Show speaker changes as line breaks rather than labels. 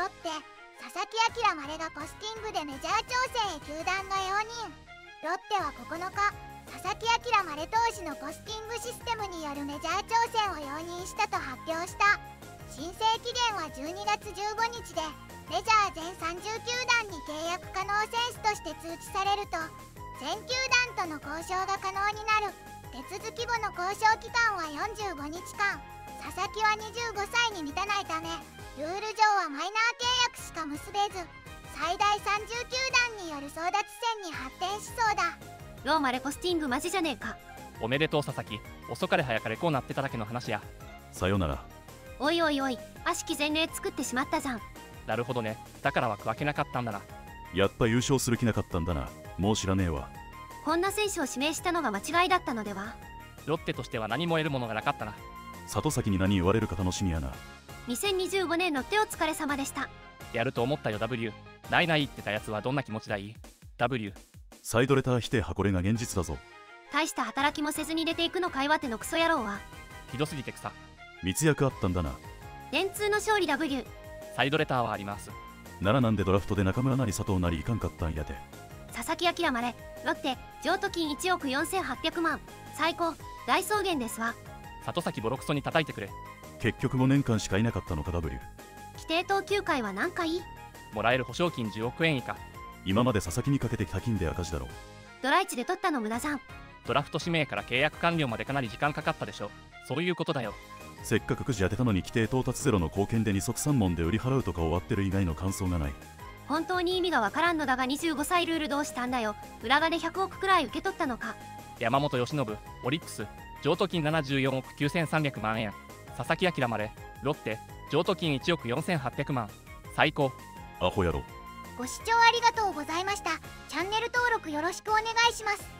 ッテ佐々木朗まれがポスティングでメジャー挑戦へ球団が容認。ロッテは9日、佐々木朗まれ投手のポスティングシステムによるメジャー挑戦を容認したと発表した。申請期限は12月15日で、メジャー全30球団に契約可能選手として通知されると、全球団との交渉が可能になる。手続き後の交渉期間は45日間。佐々木は25歳に満たないため、ルール上はマイナー契約しか結べず、最大30球団による争奪戦に発展しそうだ。
ローマレポスティングマジじゃねえか。
おめでとう佐々木。遅かれ早かれこうなってただけの話や。
さよなら。
おいおいおい、悪しき前例作ってしまったじゃん。
なるほどね。だから枠分けなかったんだな。
やっぱ優勝する気なかったんだな。もう知らねえわ。
こんな選手を指名したのが間違いだったのでは。
ロッテとしては何も得るものがなかったな。
里崎に何言われるか楽しみやな。
2025年ロッテお疲れ様でした。
やると思ったよ W。 ないない言ってたやつはどんな気持ちだい W。
サイドレター否定はこれが現実だぞ。
大した働きもせずに出ていくのか岩手のクソ野郎は。
ひどすぎて草。
密約あったんだな。
電通の勝利 W。
サイドレターはあります。
ならなんでドラフトで中村なり佐藤なりいかんかったんやて。
佐々木朗まれロッテ譲渡金1億4800万最高大草原ですわ。
里崎ボロクソに叩いてくれ。
結局5年間しかいなかったのか W。
規定投球回は何回？
もらえる保証金10億円以下。
今まで佐々木にかけてきた金で赤字だろ。
ドライチで取ったの無駄じゃん。
ドラフト指名から契約完了までかなり時間かかったでしょ。そういうことだよ。
せっかくくじ当てたのに規定到達ゼロの貢献で二足3問で売り払うとか終わってる以外の感想がない。
本当に意味がわからんのだが25歳ルールどうしたんだよ。裏金100億くらい受け取ったのか。
山本由伸オリックス譲渡金74億9300万円。佐々木朗まれロッテ譲渡金1億4800万最高。
アホやろ。
ご視聴ありがとうございました。チャンネル登録よろしくお願いします。